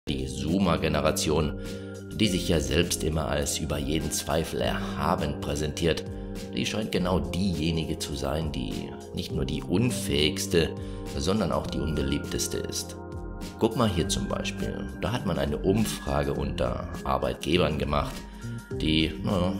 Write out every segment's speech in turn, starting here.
Die Zoomer-Generation, die sich ja selbst immer als über jeden Zweifel erhaben präsentiert, die scheint genau diejenige zu sein, die nicht nur die unfähigste, sondern auch die unbeliebteste ist. Guck mal hier zum Beispiel, da hat man eine Umfrage unter Arbeitgebern gemacht, die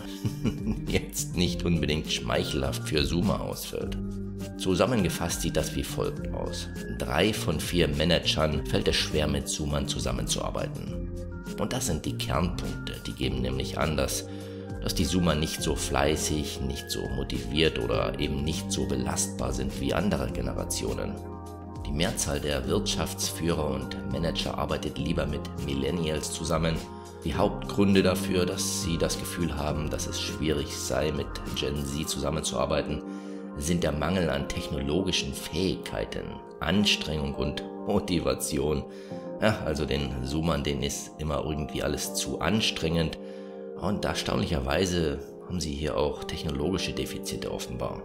jetzt nicht unbedingt schmeichelhaft für Zoomer ausfällt. Zusammengefasst sieht das wie folgt aus: 3 von 4 Managern fällt es schwer, mit Zoomern zusammenzuarbeiten. Und das sind die Kernpunkte, die geben nämlich an, dass die Zoomer nicht so fleißig, nicht so motiviert oder eben nicht so belastbar sind wie andere Generationen. Die Mehrzahl der Wirtschaftsführer und Manager arbeitet lieber mit Millennials zusammen. Die Hauptgründe dafür, dass sie das Gefühl haben, dass es schwierig sei, mit Gen Z zusammenzuarbeiten, sind der Mangel an technologischen Fähigkeiten, Anstrengung und Motivation. Ja, also den Zoomern, denen ist immer irgendwie alles zu anstrengend. Und erstaunlicherweise haben sie hier auch technologische Defizite offenbar.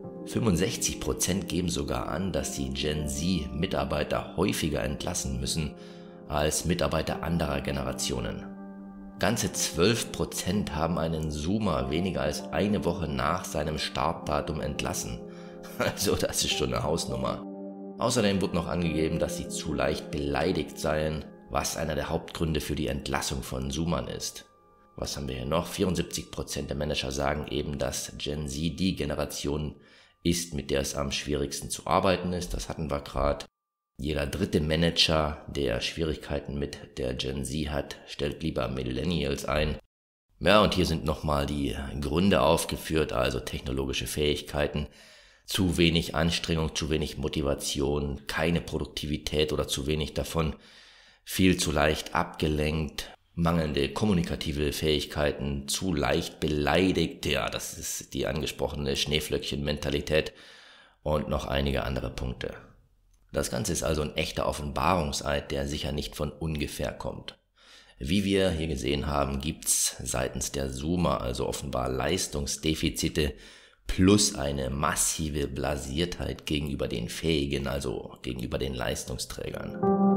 65% geben sogar an, dass die Gen Z-Mitarbeiter häufiger entlassen müssen als Mitarbeiter anderer Generationen. Ganze 12% haben einen Zoomer weniger als eine Woche nach seinem Startdatum entlassen. Also das ist schon eine Hausnummer. Außerdem wird noch angegeben, dass sie zu leicht beleidigt seien, was einer der Hauptgründe für die Entlassung von Zoomern ist. Was haben wir hier noch? 74% der Manager sagen eben, dass Gen Z die Generation ist, mit der es am schwierigsten zu arbeiten ist. Das hatten wir gerade. Jeder dritte Manager, der Schwierigkeiten mit der Gen Z hat, stellt lieber Millennials ein. Ja, und hier sind nochmal die Gründe aufgeführt, also technologische Fähigkeiten, zu wenig Anstrengung, zu wenig Motivation, keine Produktivität oder zu wenig davon, viel zu leicht abgelenkt, mangelnde kommunikative Fähigkeiten, zu leicht beleidigt, ja, das ist die angesprochene Schneeflöckchen-Mentalität und noch einige andere Punkte. Das Ganze ist also ein echter Offenbarungseid, der sicher nicht von ungefähr kommt. Wie wir hier gesehen haben, gibt's seitens der Zoomer also offenbar Leistungsdefizite plus eine massive Blasiertheit gegenüber den Fähigen, also gegenüber den Leistungsträgern.